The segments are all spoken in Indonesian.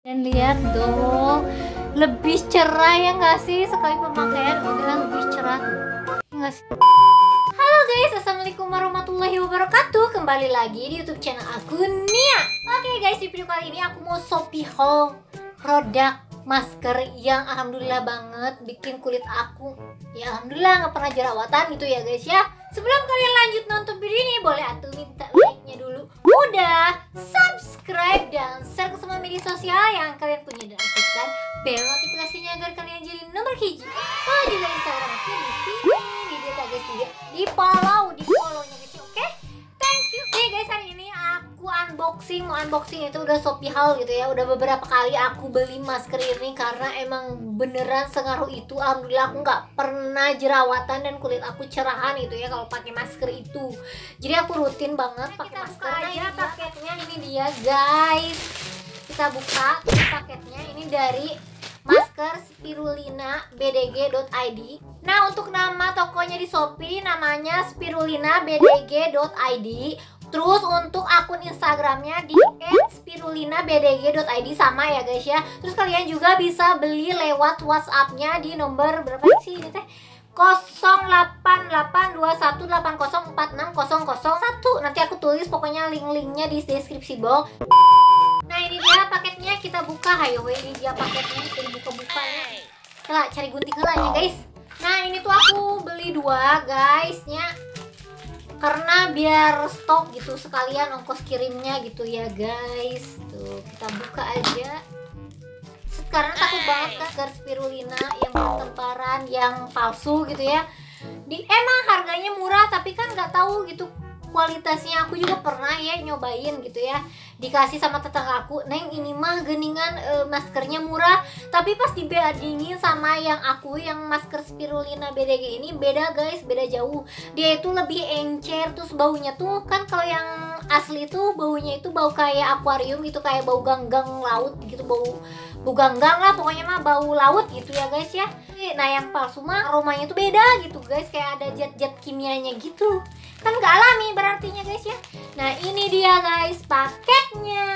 Dan lihat dong, lebih cerah ya nggak sih? Sekali pemakaian udah lebih cerah tuh, ya nggak sih? Halo guys, assalamualaikum warahmatullahi wabarakatuh. Kembali lagi di YouTube channel aku Nia. Oke guys, di video kali ini aku mau Shopee haul produk masker yang alhamdulillah banget bikin kulit aku ya alhamdulillah nggak pernah jerawatan gitu ya guys ya. Sebelum kalian lanjut nonton video ini, boleh atuh minta like-nya dulu, udah subscribe dan share ke semua media sosial yang kalian punya, dan aktifkan bel notifikasinya agar kalian jadi nomor hiji. Kalau juga Instagram aku di sini, di data guys, juga di follow-nya guys, oke? Thank you. Oke guys, hari ini aku mau unboxing itu udah Shopee haul gitu ya. Udah beberapa kali aku beli masker ini karena emang beneran sengaruh itu. Alhamdulillah aku nggak pernah jerawatan dan kulit aku cerahan gitu ya kalau pakai masker itu. Jadi aku rutin banget pakai masker. Nah, aja paketnya ini dia guys. Kita buka paketnya, ini dari masker Spirulina BDG.id. Nah, untuk nama tokonya di Shopee namanya Spirulina BDG.id. Terus untuk akun Instagramnya di @spirulina_bdg.id sama ya guys ya. Terus kalian juga bisa beli lewat WhatsAppnya di nomor berapa sih ini teh? 088218046001. Nanti aku tulis pokoknya link-linknya di deskripsi box. Nah, ini dia paketnya, kita buka. Hayo ini dia paketnya, bisa dibuka-buka ya. Coba cari gunting helanya guys. Nah, ini tuh aku beli dua guys ya, karena biar stok gitu, sekalian ongkos kirimnya gitu ya guys. Tuh, kita buka aja. Karena takut banget kan masker Spirulina yang bertemparan, yang palsu gitu ya. Emang harganya murah tapi kan nggak tahu gitu kualitasnya. Aku juga pernah ya nyobain gitu ya, dikasih sama tetangga aku, "Neng, ini mah geningan maskernya murah." Tapi pas dibandingin sama yang masker Spirulina BDG ini, beda guys, beda jauh. Dia itu lebih encer, terus baunya tuh kan kalau yang asli tuh baunya itu bau kayak akuarium gitu, kayak bau ganggang laut gitu, bau ganggang lah pokoknya mah, bau laut gitu ya guys ya. Nah, yang palsu mah aromanya tuh beda gitu guys, kayak ada zat-zat kimianya gitu, kan nggak alami berartinya guys ya. Nah, ini dia guys paketnya.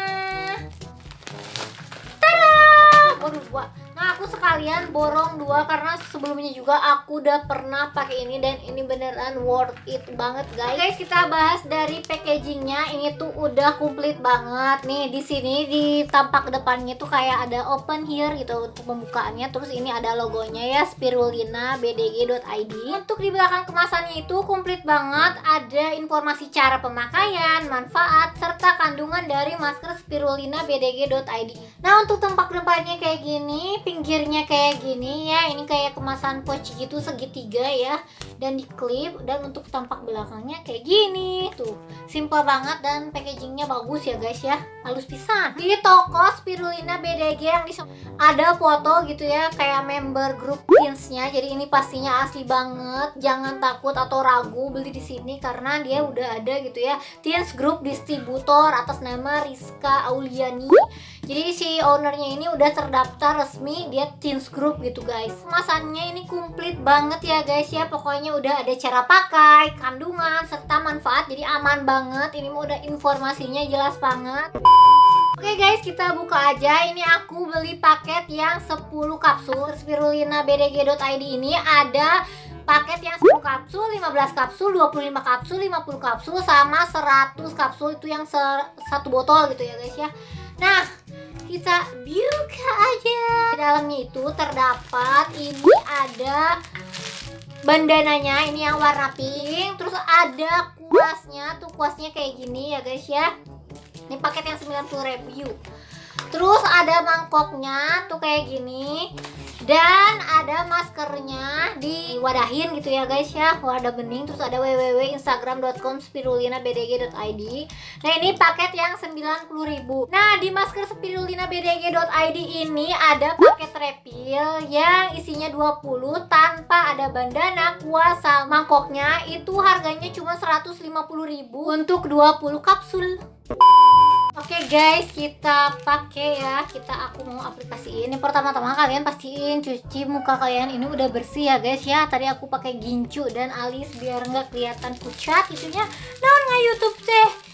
Tada! Waduh, nah aku sekalian borong dua karena sebelumnya juga aku udah pernah pakai ini dan ini beneran worth it banget guys. Guys, kita bahas dari packagingnya. Ini tuh udah komplit banget nih. Di sini di tampak depannya tuh kayak ada open here gitu untuk pembukaannya. Terus ini ada logonya ya, Spirulina BDG.id. Untuk di belakang kemasannya itu komplit banget. Ada informasi cara pemakaian, manfaat, serta kandungan dari masker Spirulina BDG.id. Nah, untuk tampak depannya kayak gini, pinggirnya kayak gini ya, ini kayak kemasan pouch gitu segitiga ya, dan diklip. Dan untuk tampak belakangnya kayak gini tuh, simple banget dan packagingnya bagus ya guys ya, halus pisan. Di toko Spirulina BDG yang ada foto gitu ya, kayak member grup teensnya. Jadi ini pastinya asli banget, jangan takut atau ragu beli di sini karena dia udah ada gitu ya, teens group distributor atas nama Rizka Auliani. Jadi si ownernya ini udah terdaftar resmi, dia teens group gitu guys. Kemasannya ini komplit banget ya guys ya, pokoknya udah ada cara pakai, kandungan, serta manfaat, jadi aman banget. Ini udah informasinya jelas banget. Oke guys, kita buka aja. Ini aku beli paket yang 10 kapsul Spirulina BDG.id. Ini ada paket yang 10 kapsul, 15 kapsul, 25 kapsul, 50 kapsul, sama 100 kapsul, itu yang satu botol gitu ya guys ya. Nah, kita buka aja. Di dalamnya itu terdapat, ini ada bandananya, ini yang warna pink. Terus ada kuasnya, tuh kuasnya kayak gini ya guys ya. Ini paket yang 90.000. Terus ada mangkoknya tuh kayak gini, dan ada maskernya diwadahin gitu ya guys ya, wadah bening. Terus ada www.instagram.com/spirulina_bdg.id. Nah, ini paket yang 90.000. Nah, di masker Spirulina_bdg.id ini ada paket refill yang isinya 20 tanpa ada bandana, kuasa, mangkoknya. Itu harganya cuma 150.000 untuk 20 kapsul. Oke guys, kita pakai ya. Aku mau aplikasiin. Ini pertama-tama kalian pastiin cuci muka kalian ini udah bersih ya guys ya. Tadi aku pakai gincu dan alis biar nggak kelihatan pucat itunya. Naon nggak YouTube teh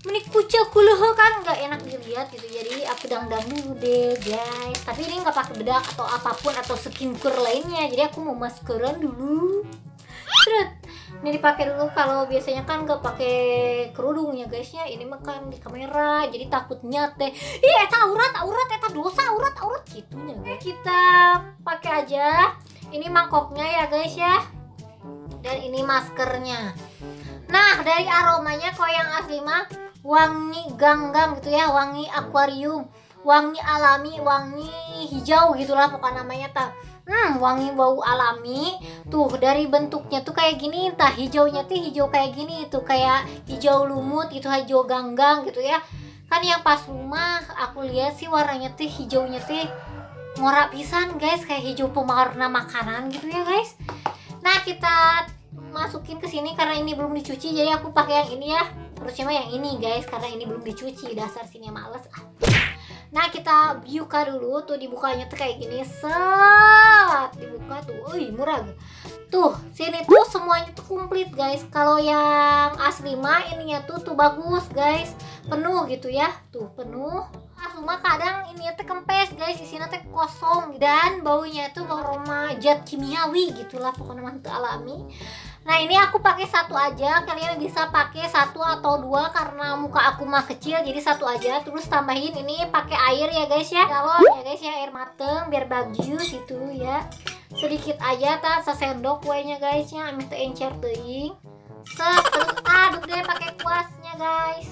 Menik kucel kuluh kan nggak enak dilihat gitu. Jadi aku dangdang dulu deh guys. Tapi ini nggak pakai bedak atau apapun atau skincare lainnya. Jadi aku mau maskeran dulu. Seret. Ini dipakai dulu. Kalau biasanya kan nggak pakai kerudung ya guys ya. Ini makan di kamera. Jadi takutnya teh. Ih, eta aurat, eta dosa, aurat gitunya guys. Kita pakai aja. Ini mangkoknya ya guys ya. Dan ini maskernya. Nah, dari aromanya kalau yang asli mah wangi ganggang gitu ya, wangi akuarium, wangi alami, wangi hijau gitulah pokoknya namanya tak. Wangi bau alami. Tuh dari bentuknya tuh kayak gini, entah hijaunya tuh hijau kayak gini, itu kayak hijau lumut, itu hijau ganggang gitu ya. Kan yang pas rumah aku lihat sih warnanya tuh hijaunya tuh ngorak pisan guys, kayak hijau pewarna makanan gitu ya guys. Nah, kita masukin ke sini karena ini belum dicuci, jadi aku pakai yang ini ya. Harusnya mah yang ini guys, karena ini belum dicuci, dasar sini males. Nah, kita buka dulu. Tuh dibukanya tuh kayak gini. Set, dibuka tuh. Murah. Tuh, sini tuh semuanya tuh komplit guys. Kalau yang asli mah ininya tuh bagus guys. Penuh gitu ya. Tuh, penuh. Cuma kadang ini teh kempes guys, isinya teh kosong dan baunya itu bau aroma zat kimiawi gitulah pokoknya mantep alami. Nah, ini aku pakai satu aja, kalian bisa pakai satu atau dua karena muka aku mah kecil jadi satu aja. Terus tambahin ini pakai air ya guys ya, galon ya guys ya, air mateng biar bagus itu ya. Sedikit aja tak sesendok kuenya guys ya, amit encer teuing. Terus aduk deh pakai kuasnya guys.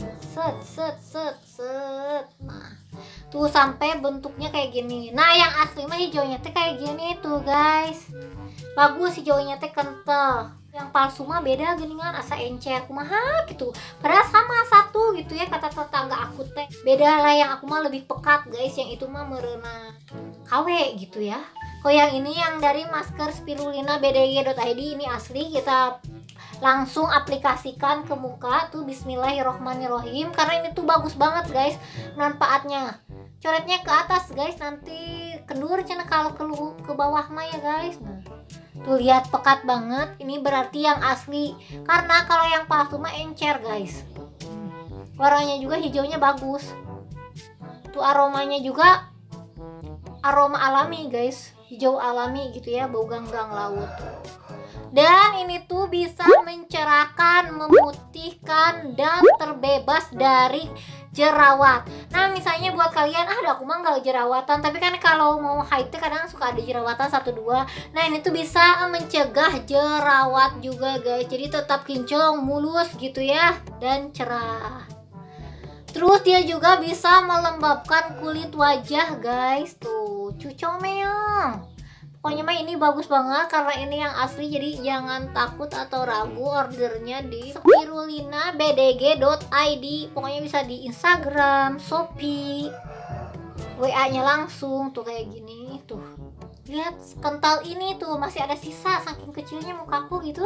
Set. Nah, tuh sampai bentuknya kayak gini. Nah, yang asli mah hijaunya teh kayak gini tuh guys. Bagus hijaunya teh kental. Yang palsu mah beda geningan, asa encer kumaha gitu. Padahal sama satu gitu ya kata tetangga aku teh. Beda lah, yang aku mah lebih pekat guys, yang itu mah meureuna KW gitu ya. Kok yang ini yang dari masker spirulina bdg.id ini asli, kita langsung aplikasikan ke muka tuh. Bismillahirrohmanirrohim, karena ini tuh bagus banget guys manfaatnya. Coretnya ke atas guys, nanti kendur cina kalau ke bawah mah ya guys. Nah, tuh lihat pekat banget, ini berarti yang asli. Karena kalau yang palsu mah encer guys. Warnanya juga hijaunya bagus. Tuh aromanya juga aroma alami guys, hijau alami gitu ya, bau ganggang laut. Dan ini tuh bisa mencerahkan, memutihkan, dan terbebas dari jerawat. Nah, misalnya buat kalian, aku mah nggak jerawatan, tapi kan kalau mau haid kadang suka ada jerawatan 1-2. Nah, ini tuh bisa mencegah jerawat juga guys. Jadi tetap kinclong, mulus gitu ya, dan cerah. Terus dia juga bisa melembabkan kulit wajah guys. Tuh, cucomeong. Pokoknya mah ini bagus banget karena ini yang asli, jadi jangan takut atau ragu ordernya di spirulina.bdg.id. Pokoknya bisa di Instagram, Shopee, WA-nya langsung tuh kayak gini tuh. Lihat kental ini tuh, masih ada sisa saking kecilnya mukaku gitu.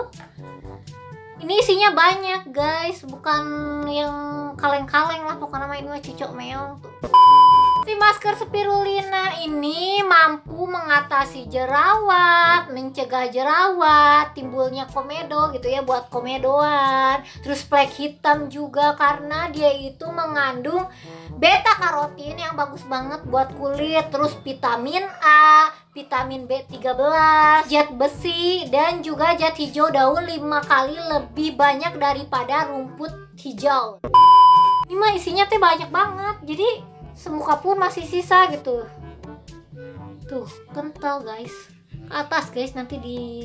Ini isinya banyak guys, bukan yang kaleng-kaleng lah pokoknya mah, ini mah cicok meong tuh. Si masker spirulina ini mampu mengatasi jerawat, mencegah jerawat, timbulnya komedo gitu ya, buat komedoan. Terus flek hitam juga karena dia itu mengandung beta karotin yang bagus banget buat kulit. Terus vitamin A, vitamin B13, zat besi, dan juga zat hijau daun 5 kali lebih banyak daripada rumput hijau. Ini mah isinya tuh banyak banget, jadi semuka pun masih sisa gitu. Tuh, kental guys. Ke atas guys, nanti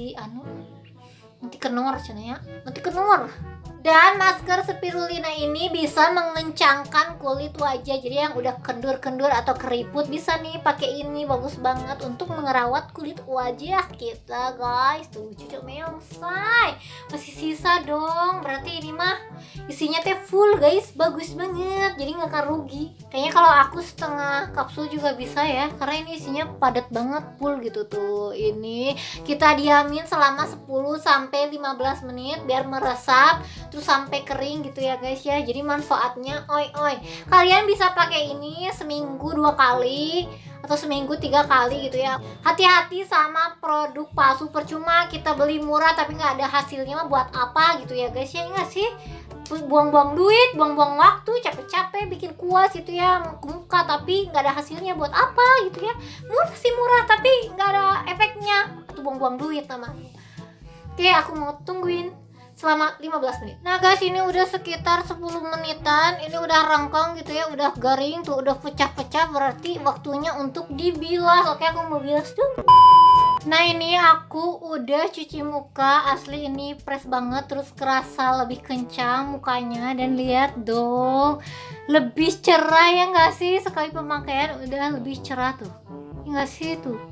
nanti kenor cenanya. Nanti kenor. Dan masker spirulina ini bisa mengencangkan kulit wajah. Jadi yang udah kendur-kendur atau keriput bisa nih pakai ini, bagus banget untuk mengerawat kulit wajah kita guys. Tuh cucuk meong say, masih sisa dong. Berarti ini mah isinya teh full guys, bagus banget. Jadi nggak akan rugi. Kayaknya kalau aku setengah kapsul juga bisa ya, karena ini isinya padat banget, full gitu tuh. Ini kita diamin selama 10-15 menit biar meresap, terus sampai kering gitu ya guys ya. Jadi manfaatnya kalian bisa pakai ini seminggu 2 kali atau seminggu 3 kali gitu ya. Hati-hati sama produk palsu, percuma kita beli murah tapi nggak ada hasilnya, mah buat apa gitu ya guys ya, enggak sih? buang-buang duit, buang-buang waktu, capek-capek bikin kuas gitu ya ke muka, tapi nggak ada hasilnya. Buat apa gitu ya? Murah sih murah, tapi nggak ada efeknya. Atau buang-buang duit namanya. Oke, aku mau tungguin selama 15 menit. Nah guys, ini udah sekitar 10 menitan. Ini udah rengkong gitu ya, udah garing tuh, udah pecah-pecah, berarti waktunya untuk dibilas. Oke, aku mau bilas dulu. Nah ini aku udah cuci muka, asli ini fresh banget, terus kerasa lebih kencang mukanya. Dan lihat dong, lebih cerah ya nggak sih? Sekali pemakaian udah lebih cerah tuh, ya nggak sih tuh?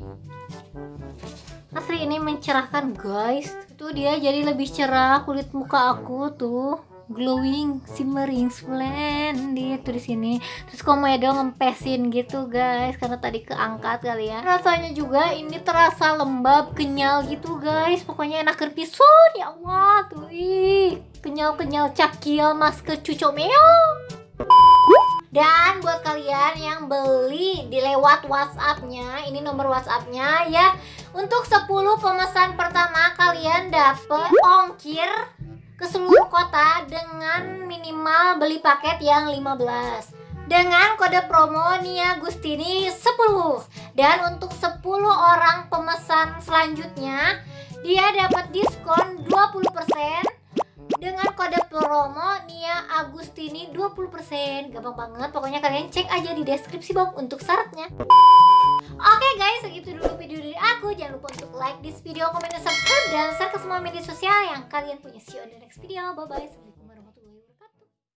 Asli ini mencerahkan guys. Tuh dia jadi lebih cerah, kulit muka aku tuh glowing, shimmering, splendid tuh di sini. Terus komedo ngempesin gitu guys, karena tadi keangkat kali ya. Rasanya juga ini terasa lembab, kenyal gitu guys. Pokoknya enak pisan ya Allah tuh. Ih, kenyal-kenyal cakil masker cucok meong. Dan buat kalian yang beli di lewat WhatsApp-nya, ini nomor WhatsApp-nya ya. Untuk 10 pemesan pertama kalian dapet ongkir ke seluruh kota dengan minimal beli paket yang 15. Dengan kode promo Nia Gustini 10. Dan untuk 10 orang pemesan selanjutnya, dia dapat diskon 20% dengan kode promo Nia Agustini 20%. Gampang banget, pokoknya kalian cek aja di deskripsi bawah untuk syaratnya. Oke guys, segitu dulu video dari aku. Jangan lupa untuk like this video, komen, dan subscribe, dan share ke semua media sosial yang kalian punya. See you on the next video, bye bye.